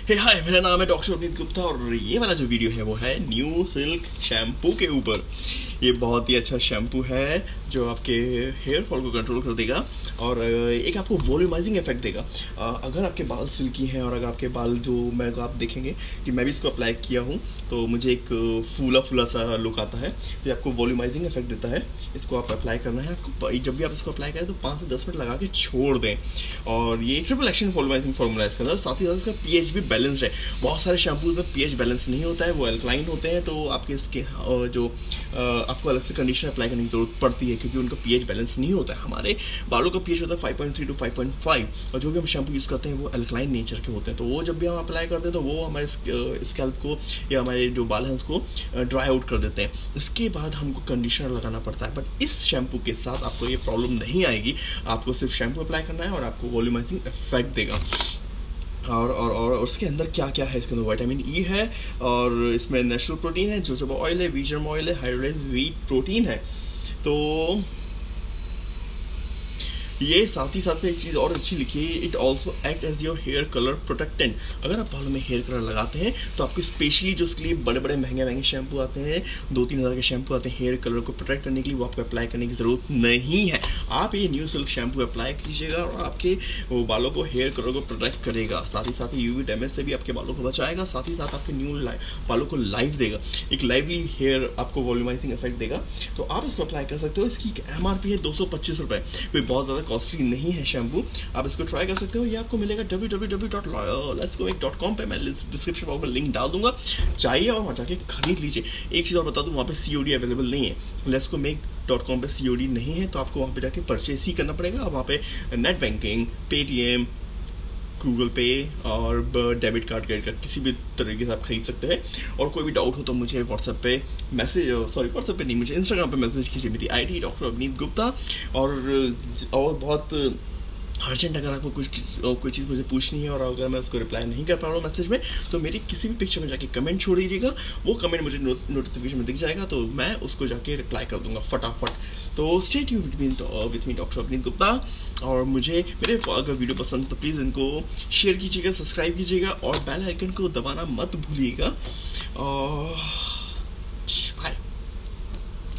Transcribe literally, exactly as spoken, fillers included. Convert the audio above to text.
हे हाय, मेरा नाम है डॉक्टर अवनीत गुप्ता और ये वाला जो वीडियो है वो है न्यू सिल्क शैम्पू के ऊपर। ये बहुत ही अच्छा शैम्पू है जो आपके हेयर फॉल को कंट्रोल कर देगा और एक आपको वॉल्यूमाइजिंग इफेक्ट देगा। अगर आपके बाल सिल्की हैं और अगर आपके बाल जो मैं आप देखेंगे कि मैं भी इसको अप्लाई किया हूँ तो मुझे एक फूला फूला सा लुक आता है, तो आपको वॉल्यूमाइजिंग इफेक्ट देता है। इसको आप अप्लाई करना है, आपको जब भी आप इसको अप्लाई करें तो पाँच से दस मिनट लगा के छोड़ दें। और ये ट्रिपल एक्शन वॉल्यूमाइजिंग फॉर्मूला है इसके अंदर, साथ ही साथ इसका पीएच भी बैलेंस्ड है। बहुत सारे शैम्पूज में पीएच बैलेंस नहीं होता है, वो अल्कलाइन होते हैं, तो आपके इसके जो आपको अलग से कंडीशनर अप्लाई करने की जरूरत पड़ती है क्योंकि उनका पीएच बैलेंस नहीं होता है। हमारे बालों का पीएच होता है five point three two five point five और जो भी हम शैम्पू यूज़ करते हैं वो अल्कलाइन नेचर के होते हैं, तो वो जब भी हम अप्लाई करते हैं तो वो हमारे स्कैल्प को या हमारे जो बाल हैं उसको ड्राई आउट कर देते हैं। इसके बाद हमको कंडीशनर लगाना पड़ता है, बट इस शैम्पू के साथ आपको ये प्रॉब्लम नहीं आएगी। आपको सिर्फ शैम्पू अप्लाई करना है और आपको वॉल्यूमाइजिंग इफेक्ट देगा। और और और उसके अंदर क्या क्या है, इसके अंदर विटामिन ई है और इसमें नेचुरल प्रोटीन है, जोजोबा ऑयल है, वी जर्म ऑयल है, हाइड्रोलाइज्ड व्हीट प्रोटीन है। तो ये साथ ही साथ में एक चीज़ और अच्छी लिखी है, it also act as your hair colour protectant. अगर आप बालों में हेयर कलर लगाते हैं तो आपको स्पेशली जो उसके लिए बड़े बड़े महंगे महंगे शैम्पू आते हैं, दो तीन हज़ार के शैम्पू आते हैं हेयर कलर को प्रोटेक्ट करने के लिए, वो आपको अप्लाई करने की ज़रूरत नहीं है। आप ये न्यू सिल्क शैम्पू अप्लाई कीजिएगा और आपके वो बालों को हेयर कलर को प्रोटेक्ट करेगा, साथ ही साथ यूवी डैमेज से भी आपके बालों को बचाएगा, साथ ही साथ आपके न्यू बालों को लाइफ देगा, एक लाइवली हेयर आपको वॉल्यूमाइजिंग इफेक्ट देगा। तो आप इसको अप्लाई कर सकते हो। इसकी एम आर पी है दो सौ पच्चीस रुपये, कोई बहुत ज़्यादा कॉस्टली नहीं है शैम्पू। आप इसको ट्राई कर सकते हो। ये आपको मिलेगा W W W dot let's go make dot com पे। मैं डिस्क्रिप्शन बॉक्स में लिंक डाल दूंगा, जाइए और वहाँ जाके खरीद लीजिए। एक चीज़ और बता दूँ, वहाँ पे सीओडी अवेलेबल नहीं है। Let's go make dot com पे सीओडी नहीं है, तो आपको वहाँ पे जाके परचेस ही करना पड़ेगा। वहाँ पे नेट बैंकिंग, पेटीएम, गूगल पे और डेबिट कार्ड, क्रेडिट कार्ड किसी भी तरीके से आप खरीद सकते हैं। और कोई भी डाउट हो तो मुझे व्हाट्सएप पे मैसेज सॉरी व्हाट्सएप पे नहीं मुझे इंस्टाग्राम पे मैसेज कीजिए। मेरी आईडी डॉक्टर अवनीत गुप्ता। और और बहुत अर्जेंट अगर आपको कुछ कोई चीज़ मुझे पूछनी है और अगर मैं उसको रिप्लाई नहीं कर पा रहा हूँ मैसेज में, तो मेरी किसी भी पिक्चर में जाके कमेंट छोड़ दीजिएगा। वो कमेंट मुझे नोटिफिकेशन में दिख जाएगा तो मैं उसको जाके रिप्लाई कर दूंगा फटाफट। तो stay tuned with me doctor Avneet Gupta. और मुझे मेरे अगर वीडियो पसंद है तो प्लीज़ इनको शेयर कीजिएगा, सब्सक्राइब कीजिएगा और बेल आइकन को दबाना मत भूलिएगा।